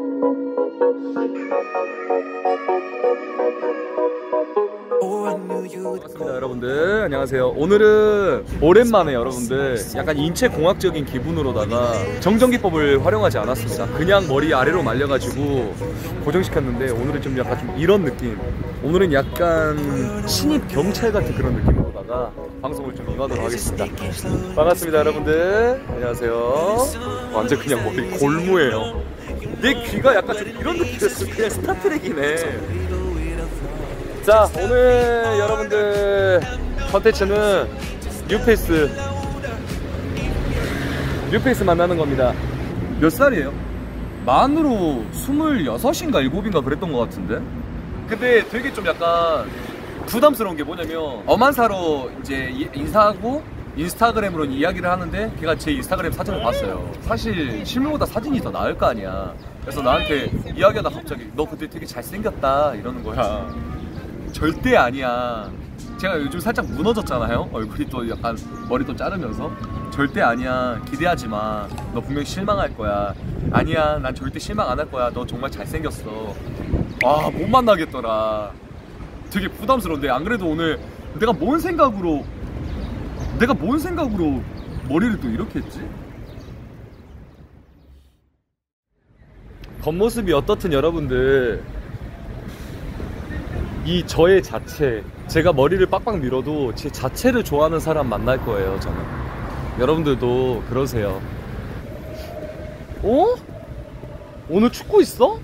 반갑습니다 여러분들. 안녕하세요. 오늘은 오랜만에 여러분들 약간 인체공학적인 기분으로다가 정전기법을 활용하지 않았습니다. 그냥 머리 아래로 말려가지고 고정시켰는데 오늘은 좀 약간 좀 이런 느낌, 오늘은 약간 신입 경찰 같은 그런 느낌으로다가 방송을 좀 임하도록 하겠습니다. 반갑습니다 여러분들. 안녕하세요. 완전 그냥 머리 골무예요. 내 귀가 약간 좀 이런 느낌이었어. 그냥 스타트rek이네. 자, 오늘 여러분들 컨텐츠는 뉴페이스 만나는 겁니다. 몇 살이에요? 만으로 26인가 7인가 그랬던 것 같은데? 근데 되게 좀 약간 부담스러운 게 뭐냐면 엄한사로 이제 인사하고 인스타그램으로 이야기를 하는데 걔가 제 인스타그램 사진을 봤어요. 사실 실물보다 사진이 더 나을 거 아니야. 그래서 나한테 이야기하다 갑자기 너 그때 되게 잘생겼다 이러는 거야. 절대 아니야. 제가 요즘 살짝 무너졌잖아요. 얼굴이 또 약간 머리도 자르면서. 절대 아니야. 기대하지 마. 너 분명히 실망할 거야. 아니야. 난 절대 실망 안 할 거야. 너 정말 잘생겼어. 아, 못 만나겠더라. 되게 부담스러운데 안 그래도 오늘 내가 뭔 생각으로 머리를 또 이렇게 했지? 겉모습이 어떻든 여러분들 이 저의 자체, 제가 머리를 빡빡 밀어도 제 자체를 좋아하는 사람 만날 거예요. 저는. 여러분들도 그러세요. 어? 오늘 축구 있어?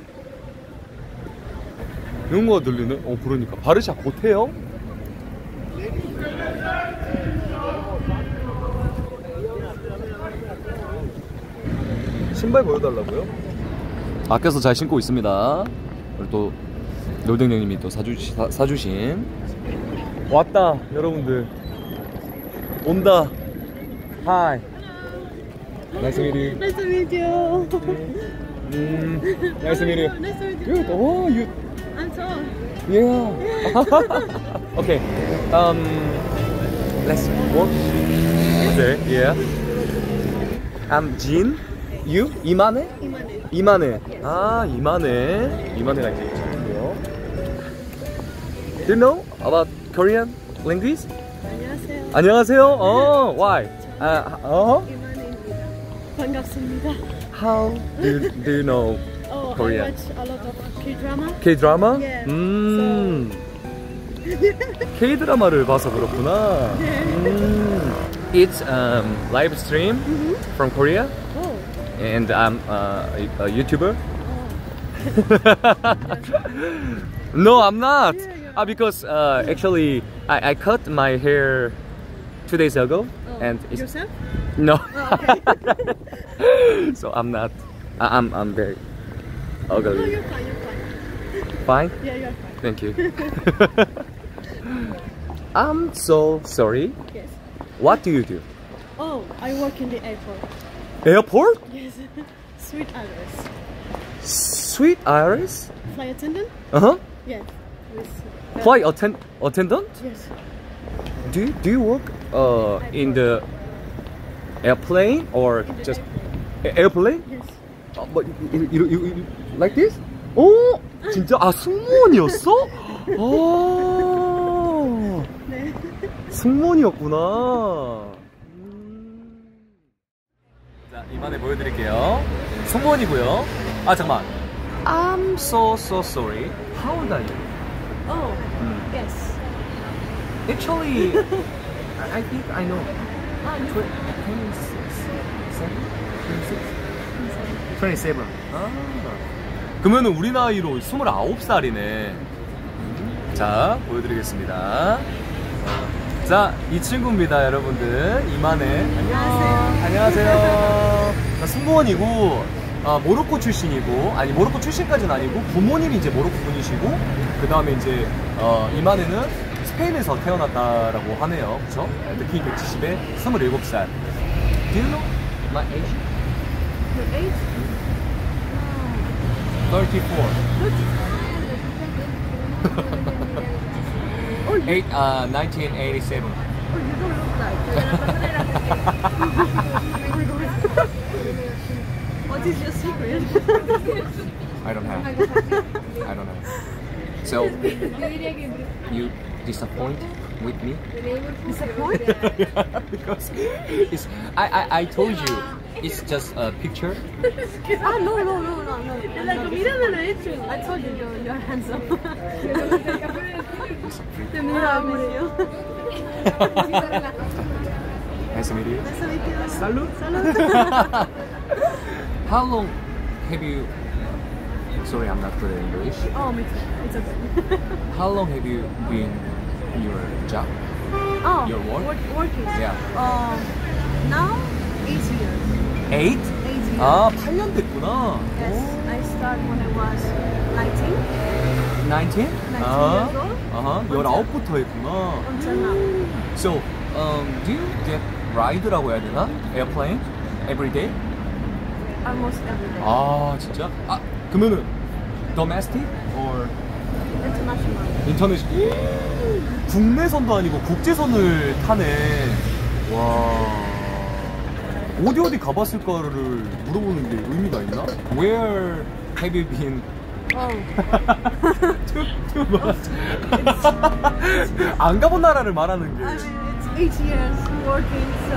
이런 거 들리네? 그러니까 바르샤 곧 해요? 신발 보여달라고요? 아껴서 잘 신고 있습니다. 그리고 또 노등령님이 또 사주신 왔다 여러분들. 온다. Hi. Nice to meet you. Nice to meet you. Nice to meet you. Nice to meet you. Good. Oh, you. I'm tall. Yeah. Okay. Let's walk. Okay. Yeah. I'm Jin. You? 이만해? 이만해. 아, 이만해가 이제 친구고요. Do you know about Korean language? 안녕하세요. Why? 이만해입니다. 반갑습니다. How do you know Korean? I watch a lot of K-drama. K-drama? Yeah. K-드라마를 봐서 그렇구나. It's live stream from Korea. Oh. And I'm a YouTuber. No, I'm not. Because actually I cut my hair 2 days ago. And it's, yourself? No. Oh, okay. So I'm not. I'm very ugly. No, you're fine. Fine? Yeah, you're fine. Thank you. I'm so sorry. Yes. What do you do? Oh, I work in the airport. Airport? Yes. Sweet Iris. Sweet Iris? Flight attendant? Yes. Flight attendant? Yes. Do you work in the airplane or just airplane? Yes. But you like this? 오, 진짜 승무원이었어? 네. 승무원이었구나. 자, 이만에 보여드릴게요. 승무원이고요. 아, 잠깐만. I'm so sorry. How old are you? Oh, yes. Actually, I think I know. 27? 그러면은 우리 나이로 29살이네. 자, 보여드리겠습니다. 자, 이 친구입니다, 여러분들. 이만해. 안녕하세요. 승무원이고, 모로코 출신이고, 아니, 모로코 출신까지는 아니고, 부모님이 이제 모로코 분이시고, 그 다음에 이제, 이만해는 스페인에서 태어났다라고 하네요. 그쵸? 특히 170에 27살. Do you know my age? Your age? 34. 1987. Oh, you don't look like it. What is your secret? I don't have. I don't have. So you disappoint with me? Disappoint? Because it's, I told you it's just a picture. Ah, no. I told you you're handsome. Te mira, amigo. Nice to meet you. Nice to meet you. Salud. Salud. How long have you? Sorry, I'm not good at English. Oh, me too. It's okay. How long have you been in your job? Oh, Your work? Working. Yeah. Now 8 years. 8? 8 years. 아, 8년 됐구나. Yes, I started when I was 19. 19? 19 years old. 아하, 19부터 했구나. Until now. So, do you get ride라고 해야 되나? Airplane? Every day? Almost every day. 아, 진짜? 아, 그러면은 domestic or International. international? 국내선도 아니고 국제선을 타네. 와. 어디 가봤을까를 물어보는 게 의미가 있나? Where have you been? Oh. too much. 안 가본 나라를 말하는 게. I mean, it's 8 years working, so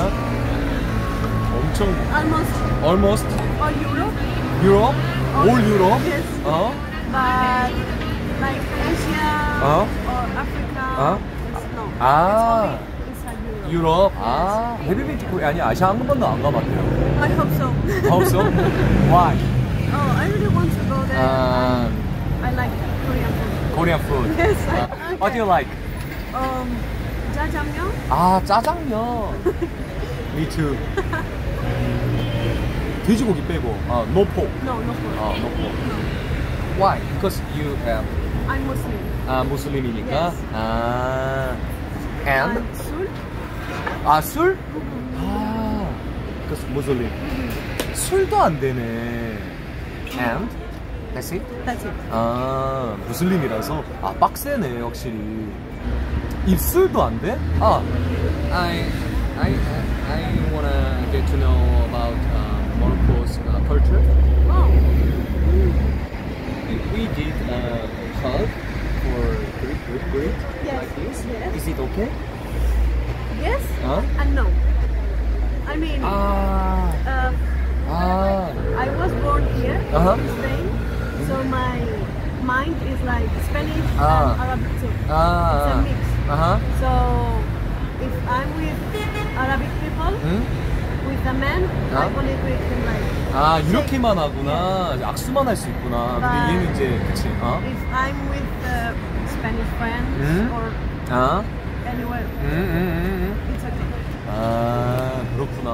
엄청. almost all Europe. Europe? All Europe? Yes. But like Asia or Africa, it's no. 아. It's only inside Europe. 유럽. 아, have you been to Korea? 아니, 아시아 한 번도 안 가봤대요. I hope so. Hope so? Why? Oh, I really want to go there. I like Korean food. Korean food. Yes. What do you like? Jjajangmyeon. 아, 짜장면. Me too. 돼지고기 빼고. 아, no pork. No pork. 아, no pork. Why? Because you have I'm Muslim. 아, 무슬림이니까. Yes. 아. And 술? 아, 술? 아. because Muslim. 술도 안 되네. And that's it? That's it. 아, 무슬림이라서 아, 빡세네, 확실히. 입술도 안 돼? 아, I wanna get to know about Morocco's culture. Oh. We did a hug for Greek Yes. like this. Yes. Is it okay? Yes Huh? and no. I mean, Ah, I was born here Uh-huh. in Spain, so my mind is like Spanish Ah. and Arabic too. It's a ah, mix. So if I'm with Arabic people, with a man, I Huh? only greet him like. 아, 이렇게만 하구나. 악수만 할 수 있구나. 근데 얘는 이제, 그치, 어? If I'm with Spanish friends or 아, anywhere, it's okay. 아, 그렇구나.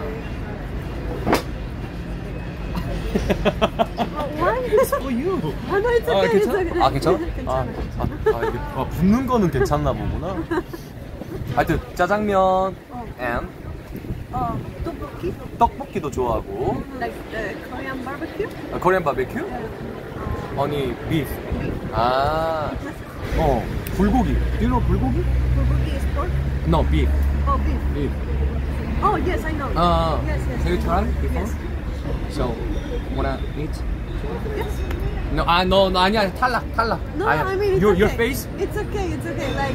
Why? It's for you. Oh, no, it's okay. 괜찮아? It's okay. 아, 괜찮아? 괜찮아. 이게 붙는 거는 괜찮나 보구나. 하여튼, 짜장면, and Tteokbokki, 떡볶이도 좋아하고, like Korean barbecue. 코리안 바베큐? 아니, beef. 아, 불고기. Do you know 불고기? Bulgogi is pork. No, beef. Oh, beef. Beef. Oh, yes, I know. Yes. Have you tried before? Yes. So, wanna eat? Yes. No, no, 아니야, 탈락. No, 아니야. I mean, it's your okay. face? It's okay. Like,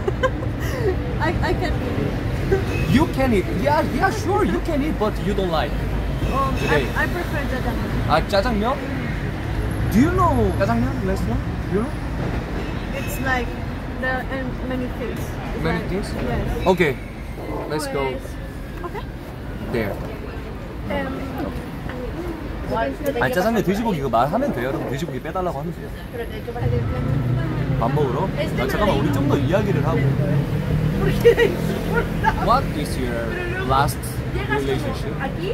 I can eat it. You can eat. Yeah, sure, you can eat, but you don't like. Today. I prefer jjajangmyeon. 아, 짜장면? Do you know 짜장면 restaurant? Do you know? It's like there are many things. It's Many like, things? Yes. Okay, let's go Okay. there. 아니, 짜장면 돼지고기 이거 말하면 돼요. 여러분 돼지고기 빼달라고 하면 돼요. 밥 먹으러? 아, 잠깐만, 우리 좀 더 이야기를 하고. What is your last relationship?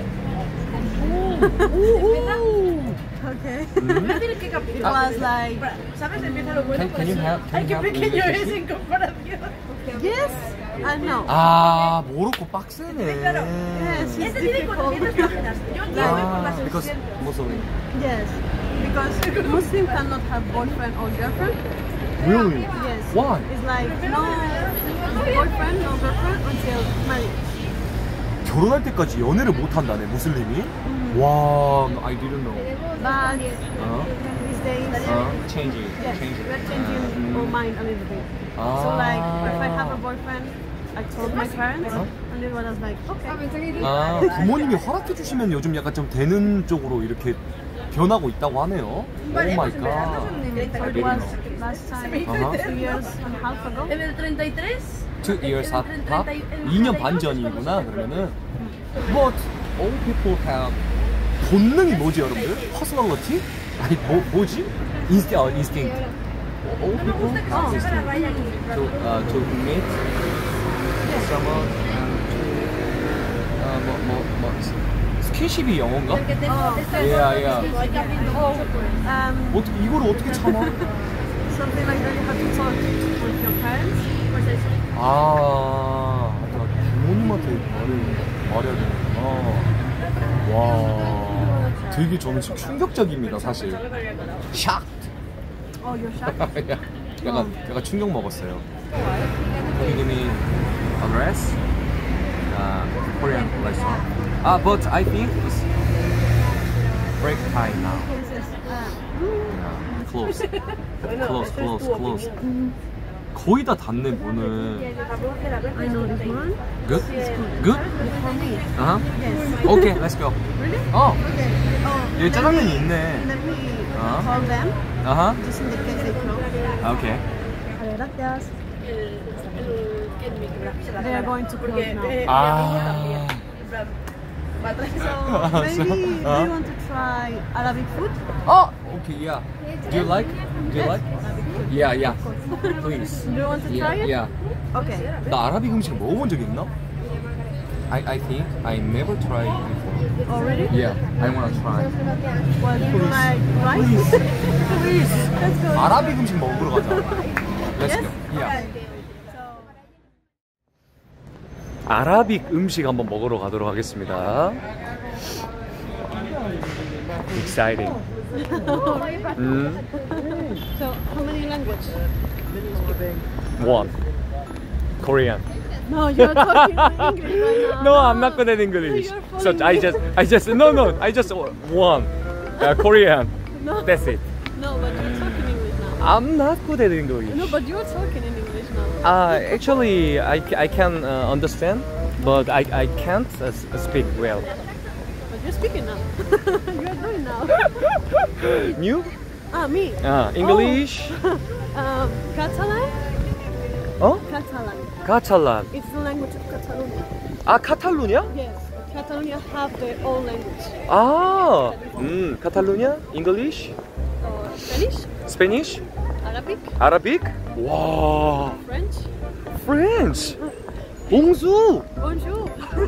Okay. It was like. Can you have relationship? Yes and no. 아, 모로코 빡세네. Yes, it's difficult. 아, because Muslim. Yes, because Muslim cannot have boyfriend or girlfriend. Really? Yes. Why? It's like no boyfriend, no girlfriend until marriage. 결혼할 때까지 연애를 못 한다네 무슬림이? 와, I didn't know. But these days, Changing. yes, we're changing our mind a little bit. So like, if I have a boyfriend, I told my parents, and they were like, okay. 아, 부모님이 허락해 주시면 요즘 약간 좀 되는 쪽으로 이렇게 변하고 있다고 하네요. 오 마이 갓. So it was last time, 2 years and a half ago. 2 years half? 2년 반 전이구나 그러면은. But all people have 본능이 뭐지 여러분들? Personality? 아니 뭐지? Instinct. All people to meet someone and 스킨십이 영어인가? Yeah. 어떻게 이걸 어떻게 참아? Something like that you have to talk with your parents. 아, 부모님한테 말해야 되는구나. 와, 되게 저는 지금 충격적입니다, 사실. 샥! Oh, you're shocked? 약간 충격 먹었어요. Can you give me a dress? Korean restaurant. But I think it's break time now. Close. Close. 거의 다 닿네 문은. I know this one. Good? Good? For me. Yes. Okay, let's go. Really? 어, Okay. 여기 짜장면이 있네. Let me call them, just in the case they close. Okay. Gracias. They are going to close now. 아. So maybe do you want to try Arabic food? Okay, yeah. Do you like? Yeah. Please. Do you want to try it? Yeah. Okay. 나 아라빅 음식 먹어본 적 있나? I think I never tried before. Already? Yeah, I wanna try. Well, do you like rice? Please. Let's go. 아라빅 음식 먹으러 가자. Let's Yes? go. Yeah. Okay. 아라빅 음식 한번 먹으러 가도록 하겠습니다. Exciting. So, how many languages? One. Korean. No, you're talking English right now. No, I'm not good at English. So I just one. Korean. No. That's it. No, but you're talking English now. I'm not good at English. No, but you're talking in English now. Actually, I can understand, but I can't speak well. But you're speaking now. You're doing now. You? Me. English? Catalan? Oh? Catalan. Catalan. It's the language of Catalonia. Catalonia? Yes. Catalonia have their own language. Catalonia? English? Spanish? Spanish? Arabic? Arabic? 와. French? French. 봉수. Bonjour.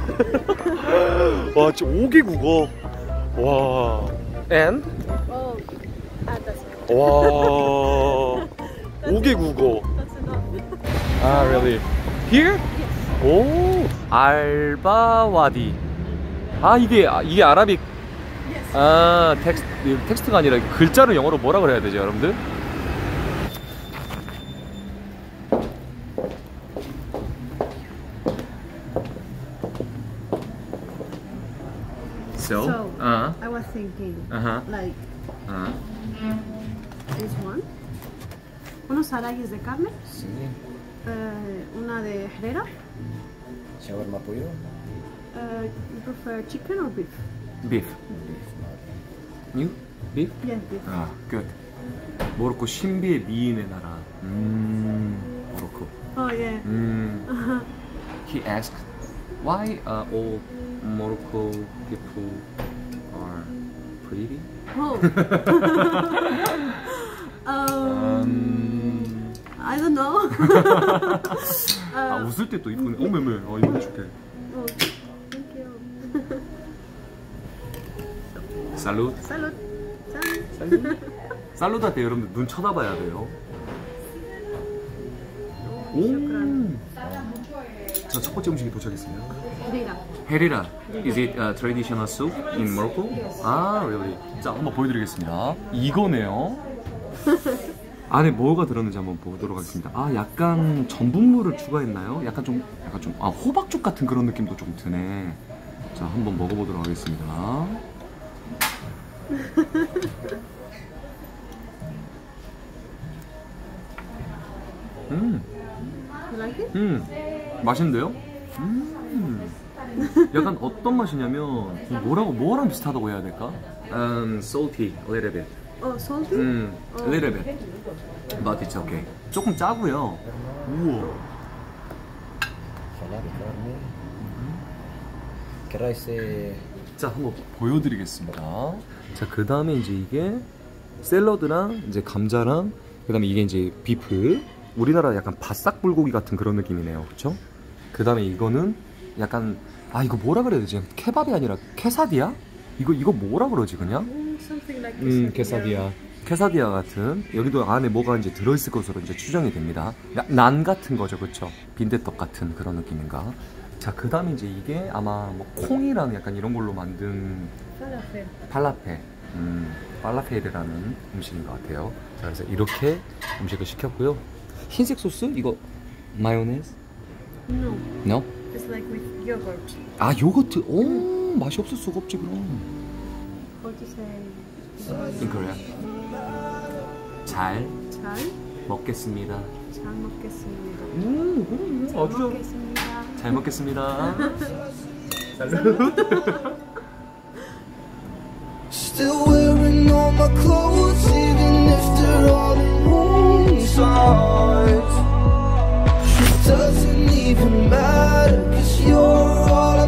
와, 진짜 5개 국어. 와. And? Oh, that's it. 와. 5개 국어. That's enough. Really? Here? 오. 알바와디. 이게 아라빅. 텍스트가 아니라 글자를 영어로 뭐라 그래야 되죠, 여러분들? So, I was thinking, like, this one. Unos arayes de carne. Sí. Una de Herrera. Shawarma pollo? You prefer chicken or beef? Beef. You? Beef? Yes, beef. Good. 모로코 신비의 미인의 나라. 모로코. Oh, yeah. He asked, why all Morocco people are pretty? Oh. I don't know. 웃을 때 또 이쁘네. 매매. 이거 줄게. Oh, thank you. 살룻. Salud. 살룻 할 때 여러분들 눈 쳐다봐야 돼요. 자, 첫 번째 음식이 도착했습니다. Herrera. Is it a traditional soup in Morocco? Really? 자, 한번 보여드리겠습니다. 이거네요. 안에 뭐가 들었는지 한번 보도록 하겠습니다. 약간 전분물을 추가했나요? 약간 좀 호박죽 같은 그런 느낌도 좀 드네. 자, 한번 먹어보도록 하겠습니다. You like it? 맛있는데요? 약간 어떤 맛이냐면 뭐랑 비슷하다고 해야 될까? Salty, a little bit. Oh, salty? A little bit. But it's okay. 조금 짜고요. 우와. 자, 한번 보여드리겠습니다. 자, 그 다음에 이제 이게 샐러드랑 이제 감자랑 그 다음에 이게 이제 비프. 우리나라 약간 바싹 불고기 같은 그런 느낌이네요, 그렇죠? 그 다음에 이거는 약간 이거 뭐라 그래야 되지? 케밥이 아니라 케사디아? 이거 뭐라 그러지 그냥? Something like this. 케사디아. 케사디아 같은 여기도 안에 뭐가 이제 들어있을 것으로 이제 추정이 됩니다. 난 같은 거죠, 그렇죠? 빈대떡 같은 그런 느낌인가? 자, 그 다음에 이제 이게 아마 뭐 콩이랑 약간 이런 걸로 만든 Falafel. 팔라페르라는 음식인 것 같아요. 자, 그래서 이렇게 음식을 시켰고요. 흰색 소스? 이거 마요네즈? No. No? It's like with yogurt. 아, 요거트. 오, 맛이 없을 수가 없지 그럼. What to say? In Korea. 잘 잘 먹겠습니다. 잘 먹겠습니다. 아주 먹겠습니다. 잘 먹겠습니다. Still wearing all my clothes, even if they're all in wrong size. It doesn't even matter, 'cause you're all